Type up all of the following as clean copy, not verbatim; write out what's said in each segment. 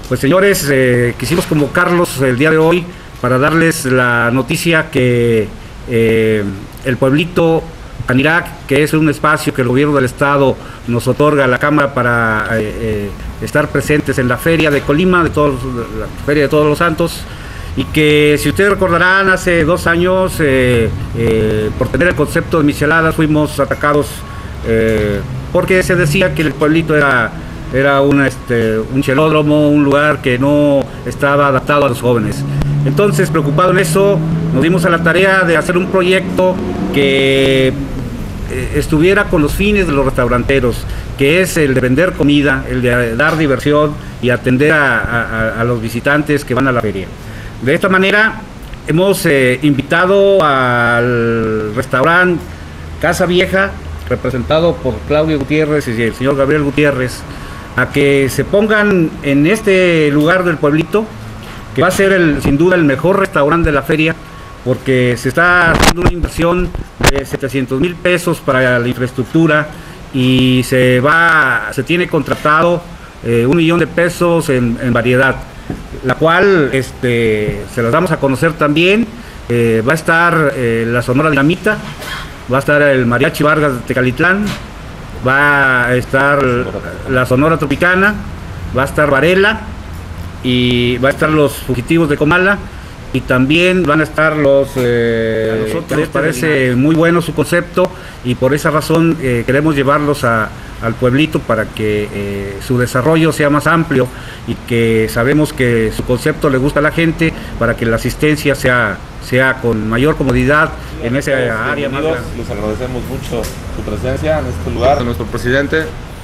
Pues señores, quisimos convocarlos el día de hoy para darles la noticia que el pueblito Canirac, que es un espacio que el gobierno del estado nos otorga a la Cámara para estar presentes en la Feria de Colima, la Feria de Todos los Santos, y que, si ustedes recordarán, hace 2 años, por tener el concepto de micheladas, fuimos atacados porque se decía que el pueblito era un chelódromo, un lugar que no estaba adaptado a los jóvenes. Entonces, preocupado en eso, nos dimos a la tarea de hacer un proyecto que estuviera con los fines de los restauranteros, que es el de vender comida, el de dar diversión y atender a los visitantes que van a la feria. De esta manera, hemos invitado al restaurante Casa Vieja, representado por Claudio Gutiérrez y el señor Gabriel Gutiérrez, a que se pongan en este lugar del pueblito, que va a ser sin duda el mejor restaurante de la feria, porque se está haciendo una inversión de 700,000 pesos para la infraestructura y se tiene contratado 1 millón de pesos en variedad, la cual se las damos a conocer también. Va a estar la Sonora Dinamita, va a estar el Mariachi Vargas de Tecalitlán, va a estar la Sonora Tropicana, va a estar Varela y va a estar los Fugitivos de Comala, y también van a estar los nos parece muy bueno su concepto, y por esa razón queremos llevarlos al pueblito para que su desarrollo sea más amplio, y que sabemos que su concepto le gusta a la gente, para que la asistencia sea con mayor comodidad en esa área más grande. Les agradecemos mucho su presencia en este lugar. Nuestro presidente,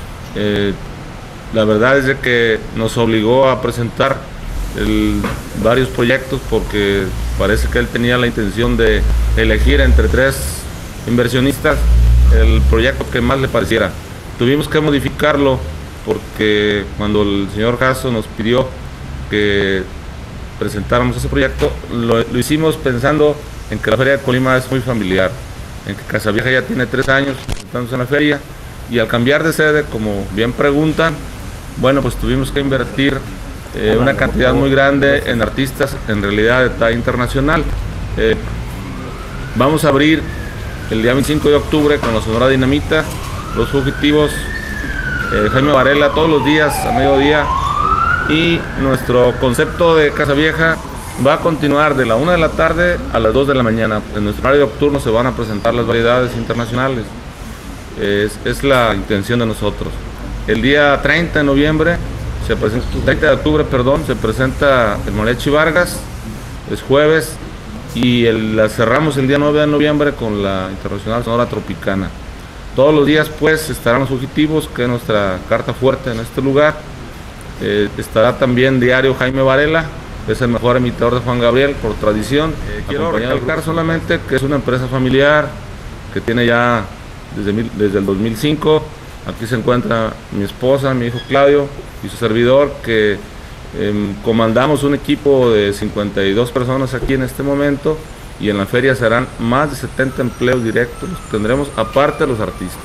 la verdad es de que nos obligó a presentar varios proyectos, porque parece que él tenía la intención de elegir entre 3 inversionistas el proyecto que más le pareciera. Tuvimos que modificarlo porque cuando el señor Jasso nos pidió que presentáramos ese proyecto, lo hicimos pensando en que la Feria de Colima es muy familiar, en que Casa Vieja ya tiene 3 años presentándose en la feria, y al cambiar de sede, como bien preguntan, bueno, pues tuvimos que invertir una cantidad muy grande en artistas, en realidad de talla internacional. Vamos a abrir el día 25 de octubre con la Sonora Dinamita, los Fugitivos, Jaime Varela todos los días a mediodía, y nuestro concepto de Casa Vieja va a continuar de la 1 de la tarde a las 2 de la mañana. En nuestro horario nocturno se van a presentar las variedades internacionales. Es la intención de nosotros. El día 30 de noviembre, 30 de octubre, perdón, se presenta el Mariachi Vargas, es jueves, y la cerramos el día 9 de noviembre con la Internacional Sonora Tropicana. Todos los días pues estarán los Fugitivos, que es nuestra carta fuerte en este lugar. Estará también diario Jaime Varela, que es el mejor imitador de Juan Gabriel por tradición. Quiero recalcar solamente que es una empresa familiar que tiene ya desde el 2005. Aquí se encuentra mi esposa, mi hijo Claudio y su servidor, que comandamos un equipo de 52 personas aquí en este momento, y en la feria serán más de 70 empleos directos los tendremos, aparte de los artistas.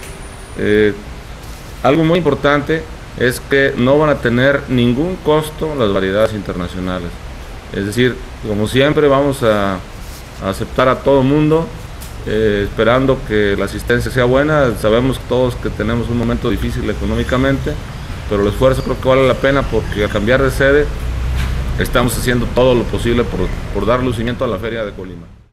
Algo muy importante es que no van a tener ningún costo las variedades internacionales, es decir, como siempre vamos a aceptar a todo mundo, esperando que la asistencia sea buena. Sabemos todos que tenemos un momento difícil económicamente, pero el esfuerzo creo que vale la pena, porque al cambiar de sede estamos haciendo todo lo posible por dar lucimiento a la Feria de Colima.